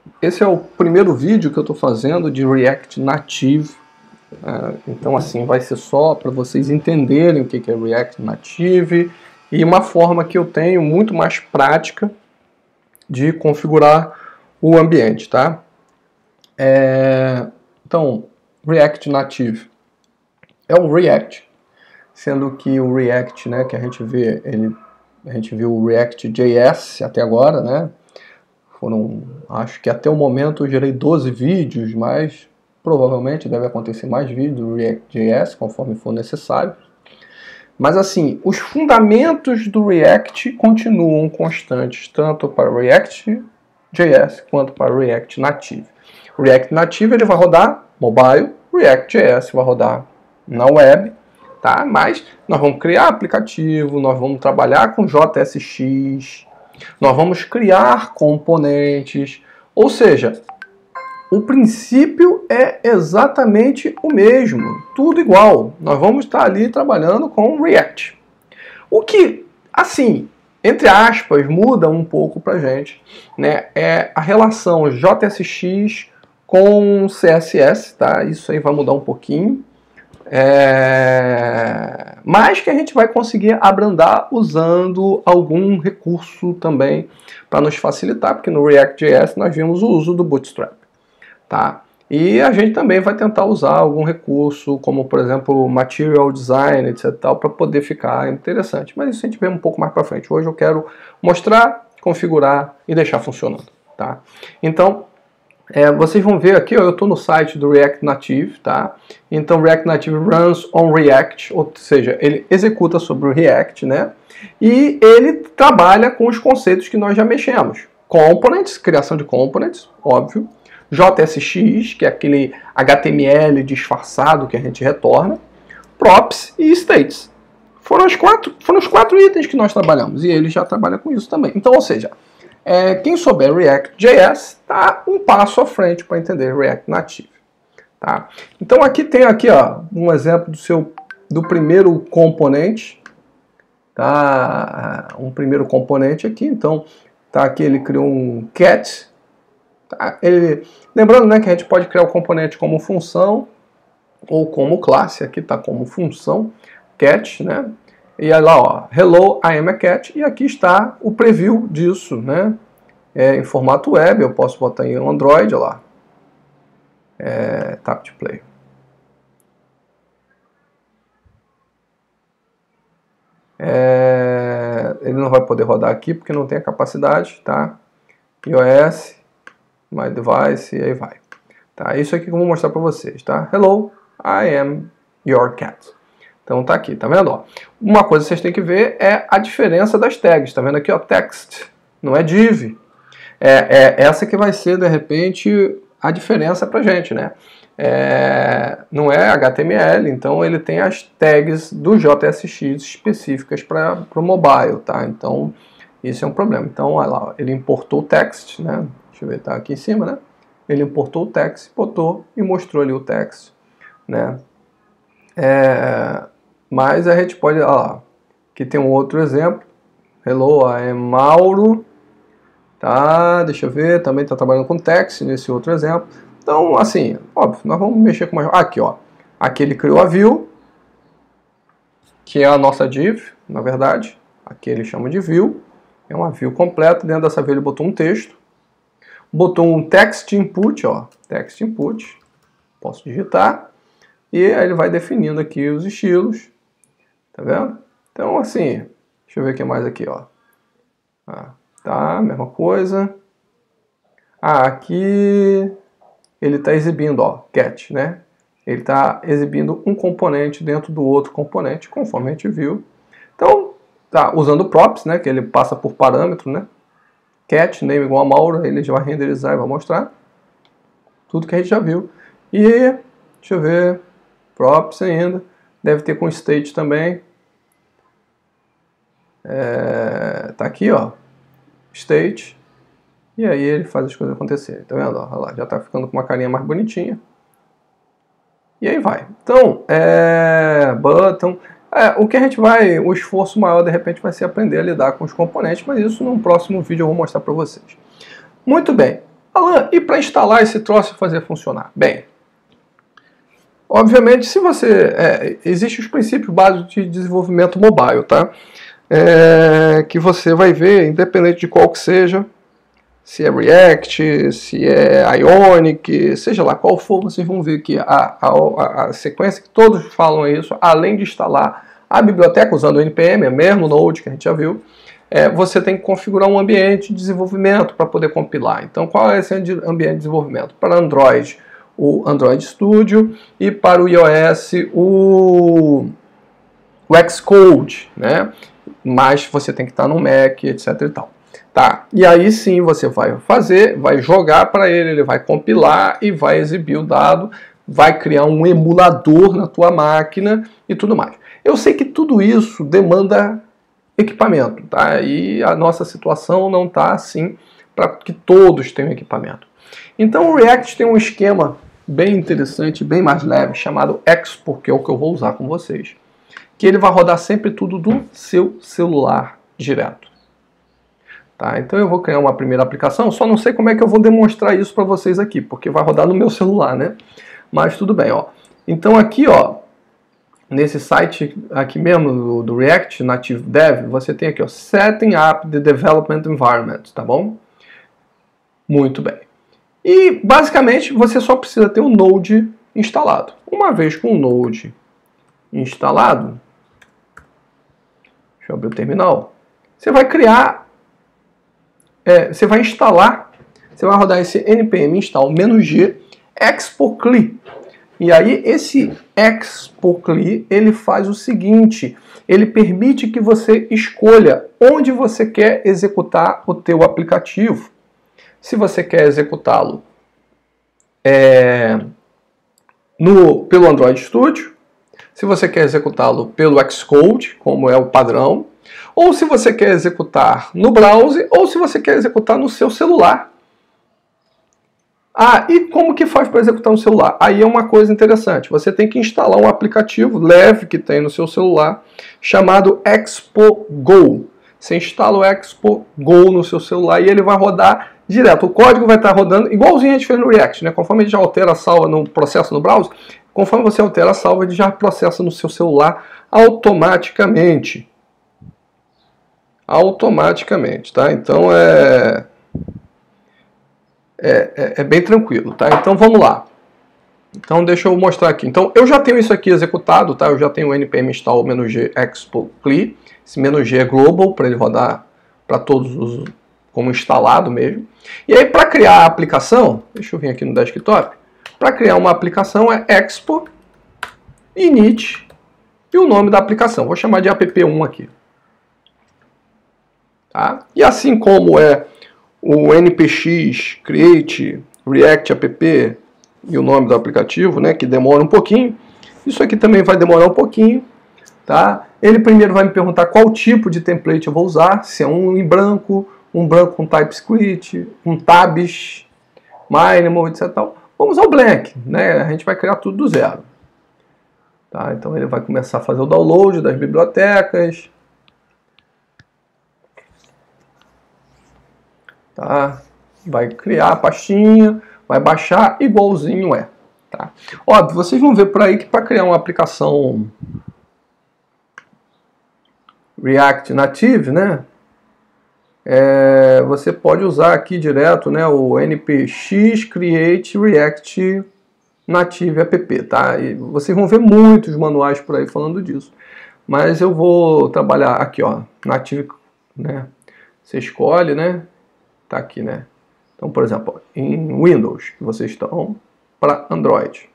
esse é o primeiro vídeo que eu estou fazendo de React Native. Então assim, vai ser só para vocês entenderem o que é React Native e uma forma que eu tenho muito mais prática de configurar o ambiente, tá? Então, React Native é o React, sendo que o React, né, que a gente viu o React.js até agora, né? Acho que até o momento eu gerei 12 vídeos, mas provavelmente deve acontecer mais vídeos do React.js, conforme for necessário. Mas assim, os fundamentos do React continuam constantes, tanto para React.js quanto para React Native. O React Native ele vai rodar mobile, React.js vai rodar na web, tá? Mas nós vamos criar aplicativo, nós vamos trabalhar com JSX, nós vamos criar componentes, ou seja, o princípio é exatamente o mesmo, tudo igual. Nós vamos estar ali trabalhando com React. O que, assim, entre aspas, muda um pouco pra gente, né, é a relação JSX com CSS, tá? Isso aí vai mudar um pouquinho. Mas que a gente vai conseguir abrandar usando algum recurso também para nos facilitar, porque no React.js nós vimos o uso do Bootstrap, tá? E a gente também vai tentar usar algum recurso, como por exemplo Material Design, etc, para poder ficar interessante. Mas isso a gente vê um pouco mais para frente. Hoje eu quero mostrar, configurar e deixar funcionando, tá? Então, vocês vão ver aqui, ó, eu estou no site do React Native, tá? Então React Native runs on React, ou seja, ele executa sobre o React, né? E ele trabalha com os conceitos que nós já mexemos. Components, criação de components, óbvio. JSX, que é aquele HTML disfarçado que a gente retorna. Props e states. Foram os quatro itens que nós trabalhamos, e ele já trabalha com isso também. Então, ou seja, quem souber React.js está um passo à frente para entender React Native, tá? Então aqui tem ó, um exemplo do primeiro componente, tá? Um primeiro componente aqui. Então tá aqui, ele criou um cat, tá? Lembrando, né, que a gente pode criar o componente como função ou como classe. Aqui tá como função cat, né? E aí lá, ó, hello, I am a cat, e aqui está o preview disso, né? Em formato web, eu posso botar em Android, ó lá. Tap to play. Ele não vai poder rodar aqui porque não tem a capacidade, tá? iOS, My Device, e aí vai. Tá? Isso aqui que eu vou mostrar para vocês, tá? Hello, I am your cat. Então tá aqui, tá vendo? Ó, uma coisa que vocês têm que ver é a diferença das tags. Tá vendo aqui, ó, text, não é div. Essa que vai ser, de repente, a diferença pra gente, né? Não é HTML, então ele tem as tags do JSX específicas para o mobile, tá? Então, isso é um problema. Então, olha lá, ele importou o text, né? Deixa eu ver, tá aqui em cima, né? Ele importou o text, botou e mostrou ali o text, né? Mas a gente pode, ó lá, aqui tem um outro exemplo. Hello, I am Mauro. Tá, deixa eu ver, também está trabalhando com text nesse outro exemplo. Então, assim, óbvio, nós vamos mexer com mais. Aqui, ó. Aqui ele criou a view, que é a nossa div, na verdade. Aqui ele chama de view. É uma view completa. Dentro dessa view ele botou um texto. Botou um text input, ó. Text input. Posso digitar. E aí ele vai definindo aqui os estilos. Tá vendo? Então, assim, deixa eu ver o que mais aqui, ó. Tá, mesma coisa. Aqui ele está exibindo, ó, get, né? Ele está exibindo um componente dentro do outro componente, conforme a gente viu. Então, tá usando props, né? Que ele passa por parâmetro, né? Cat, name igual a Mauro, ele já vai renderizar e vai mostrar tudo que a gente já viu. E, deixa eu ver, props ainda, deve ter com state também. Tá aqui, ó, state, e aí ele faz as coisas acontecerem, tá vendo? Olha lá, já tá ficando com uma carinha mais bonitinha. E aí vai. Então, button, o que a gente vai, o esforço maior de repente vai ser aprender a lidar com os componentes, mas isso num próximo vídeo eu vou mostrar para vocês. Muito bem. Alan, e para instalar esse troço e fazer funcionar? Bem, obviamente, se você... existem os princípios básicos de desenvolvimento mobile, tá? Que você vai ver, independente de qual que seja, se é React, se é Ionic, seja lá qual for, vocês vão ver que a sequência que todos falam é isso, além de instalar a biblioteca usando o NPM, é mesmo Node que a gente já viu, você tem que configurar um ambiente de desenvolvimento para poder compilar. Então, qual é esse ambiente de desenvolvimento? Para Android, o Android Studio, e para o iOS, o Xcode, né? Mas você tem que estar no Mac, etc e tal. Tá, e aí sim você vai fazer, vai jogar para ele vai compilar e vai exibir o dado, vai criar um emulador na tua máquina e tudo mais. Eu sei que tudo isso demanda equipamento, tá? E a nossa situação não está assim para que todos tenham equipamento. Então o React tem um esquema bem interessante, bem mais leve, chamado Expo, que é o que eu vou usar com vocês, que ele vai rodar sempre tudo do seu celular direto. Tá, então eu vou criar uma primeira aplicação, só não sei como é que eu vou demonstrar isso para vocês aqui, porque vai rodar no meu celular, né? Mas tudo bem, ó. Então aqui, ó, nesse site aqui mesmo do React Native Dev, você tem aqui, ó, Setting Up the Development Environment, tá bom? Muito bem. E basicamente você só precisa ter o Node instalado. Uma vez com o Node instalado, deixa eu abrir o terminal, você vai criar você vai instalar, você vai rodar esse npm install -g expocli. E aí esse expocli, ele faz o seguinte, ele permite que você escolha onde você quer executar o teu aplicativo. Se você quer executá-lo pelo Android Studio, se você quer executá-lo pelo Xcode, como é o padrão, ou se você quer executar no browser, ou se você quer executar no seu celular. Ah, e como que faz para executar no celular? Aí é uma coisa interessante. Você tem que instalar um aplicativo leve que tem no seu celular, chamado Expo Go. Você instala o Expo Go no seu celular e ele vai rodar direto. O código vai estar rodando igualzinho a gente fez no React, né? Conforme ele já altera a salva no processo no browser, conforme você altera a salva, ele já processa no seu celular automaticamente. Automaticamente, tá? Então é bem tranquilo, tá? Então vamos lá. Então deixa eu mostrar aqui. Então eu já tenho isso aqui executado, tá? Eu já tenho o npm install -g expocli. Esse -g é global para ele rodar para todos os como instalado mesmo. E aí para criar a aplicação, deixa eu vir aqui no desktop. Para criar uma aplicação é expo init e o nome da aplicação. Vou chamar de app1 aqui. Tá? E assim como é o npx create react app e o nome do aplicativo, né, que demora um pouquinho, isso aqui também vai demorar um pouquinho. Tá? Ele primeiro vai me perguntar qual tipo de template eu vou usar, se é um em branco, um branco com TypeScript, um tabs, minimal, etc. Vamos ao blank, né? A gente vai criar tudo do zero. Tá? Então ele vai começar a fazer o download das bibliotecas. Tá? Vai criar a pastinha, vai baixar igualzinho é. Tá? Óbvio, vocês vão ver por aí que para criar uma aplicação React Native, né? Você pode usar aqui direto, né, o npx create react native app, tá? E vocês vão ver muitos manuais por aí falando disso. Mas eu vou trabalhar aqui, ó, native, né? Você escolhe, né? Tá aqui, né? Então, por exemplo, em Windows, que vocês estão para Android.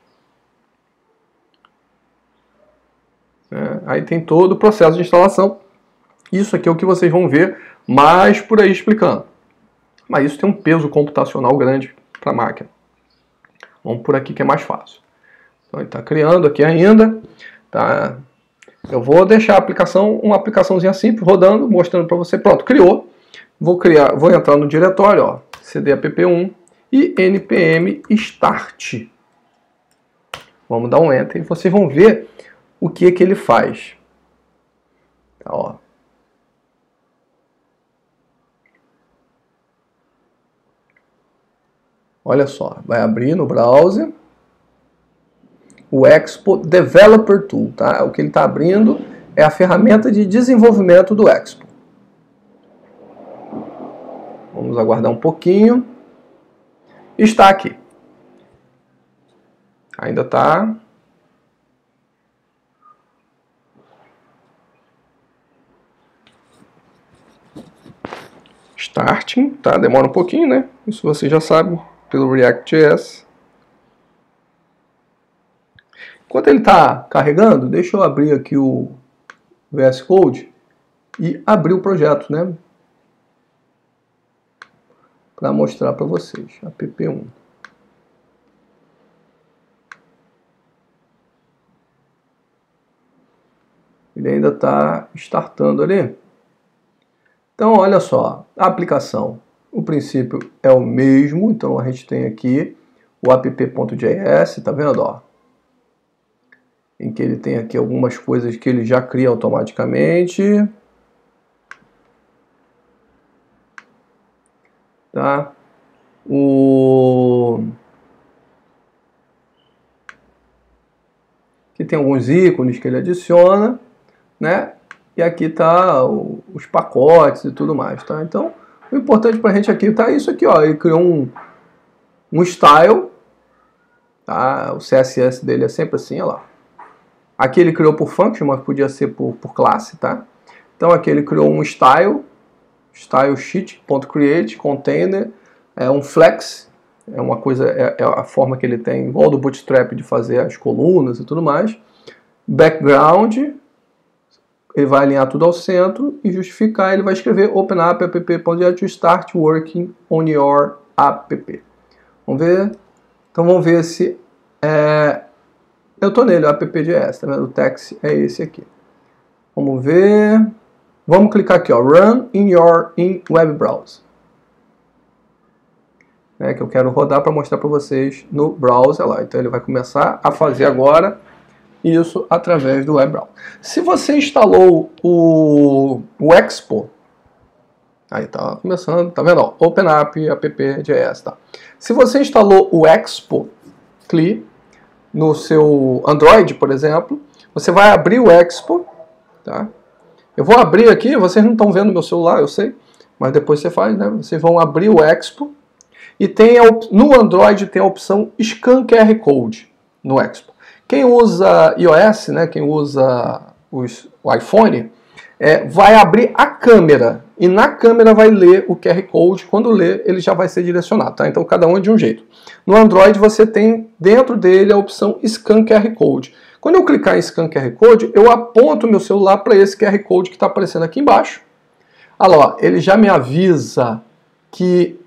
Aí tem todo o processo de instalação. Isso aqui é o que vocês vão ver mais por aí explicando. Mas isso tem um peso computacional grande para a máquina. Vamos por aqui que é mais fácil. Então ele está criando aqui ainda. Tá? Eu vou deixar a aplicação, uma aplicaçãozinha simples, rodando, mostrando para você. Pronto, criou. Vou entrar no diretório, ó, cd app1 e npm start. Vamos dar um enter e vocês vão ver o que ele faz. Tá, ó. Olha só, vai abrir no browser o Expo Developer Tool, tá? O que ele está abrindo é a ferramenta de desenvolvimento do Expo. Vamos aguardar um pouquinho. Está aqui. Ainda está. Starting, tá? Demora um pouquinho, né? Isso você já sabe pelo React.js. Enquanto ele está carregando, deixa eu abrir aqui o VS Code e abrir o projeto, né? Para mostrar para vocês. app1. Ele ainda está startando ali. Então, olha só, a aplicação, o princípio é o mesmo. Então, a gente tem aqui o app.js, tá vendo? Ó, em que ele tem aqui algumas coisas que ele já cria automaticamente. Tá? Aqui tem alguns ícones que ele adiciona, né? E aqui tá os pacotes e tudo mais, tá? Então, o importante pra gente aqui tá isso aqui, ó. Ele criou um style, tá? O CSS dele é sempre assim, ó lá. Aqui ele criou por function, mas podia ser por classe, tá? Então aqui ele criou um style sheet.create, container, é um flex, é uma coisa, é a forma que ele tem, igual do Bootstrap de fazer as colunas e tudo mais. Background, ele vai alinhar tudo ao centro e justificar, ele vai escrever openapp app.get to start working on your app. Vamos ver? Então vamos ver se eu estou nele, app.js, tá vendo? O text é esse aqui. Vamos ver. Vamos clicar aqui, ó, Run in web browser. Que eu quero rodar para mostrar para vocês no browser lá. Então ele vai começar a fazer agora isso através do web browser. Se você instalou o Expo, aí tá começando, tá vendo? Ó, openapp app.js, tá? Se você instalou o Expo CLI no seu Android, por exemplo, você vai abrir o Expo, tá? Eu vou abrir aqui, vocês não estão vendo meu celular, eu sei, mas depois você faz, né? Vocês vão abrir o Expo e tem no Android tem a opção Scan QR Code no Expo. Quem usa iOS, né? Quem usa o iPhone, vai abrir a câmera e na câmera vai ler o QR Code. Quando ler, ele já vai ser direcionado, tá? Então cada um é de um jeito. No Android você tem dentro dele a opção Scan QR Code. Quando eu clicar em Scan QR Code, eu aponto meu celular para esse QR Code que está aparecendo aqui embaixo. Olha lá, ó, ele já me avisa que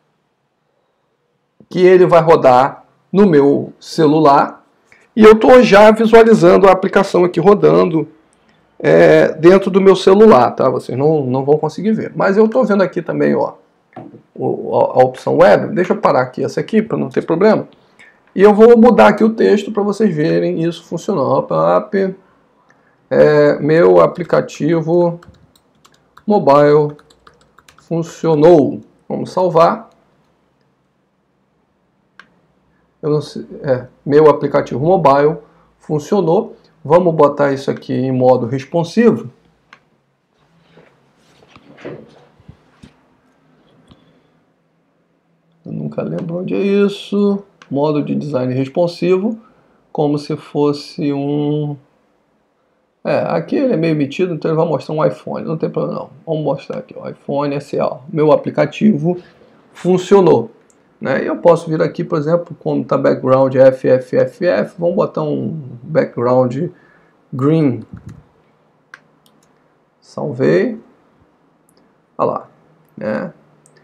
ele vai rodar no meu celular e eu estou já visualizando a aplicação aqui rodando dentro do meu celular, tá? Vocês não vão conseguir ver. Mas eu estou vendo aqui também, ó, a opção web. Deixa eu parar aqui essa aqui para não ter problema. E eu vou mudar aqui o texto para vocês verem isso funcionando. Meu aplicativo mobile funcionou. Vamos salvar. Eu não sei, meu aplicativo mobile funcionou. Vamos botar isso aqui em modo responsivo. Eu nunca lembro onde é isso. Modo de design responsivo, como se fosse um... aqui ele é meio metido, então ele vai mostrar um iPhone, não tem problema não. Vamos mostrar aqui, o iPhone SE, meu aplicativo funcionou. Né? Eu posso vir aqui, por exemplo, como está background FFFF, vamos botar um background green. Salvei. Olha lá. Né?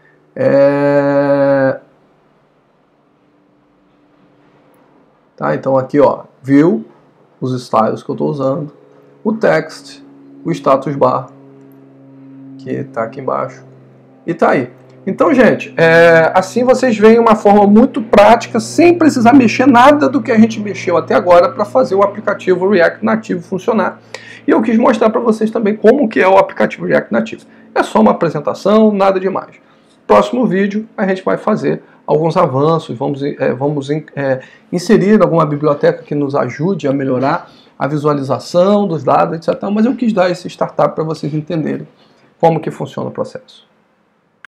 Tá, então aqui, ó, viu os styles que eu estou usando, o text, o status bar, que está aqui embaixo, e tá aí. Então, gente, assim vocês veem uma forma muito prática, sem precisar mexer nada do que a gente mexeu até agora para fazer o aplicativo React Native funcionar. E eu quis mostrar para vocês também como que é o aplicativo React Native. É só uma apresentação, nada demais. próximo vídeo a gente vai fazer alguns avanços, vamos inserir alguma biblioteca que nos ajude a melhorar a visualização dos dados, etc. Mas eu quis dar esse startup para vocês entenderem como que funciona o processo.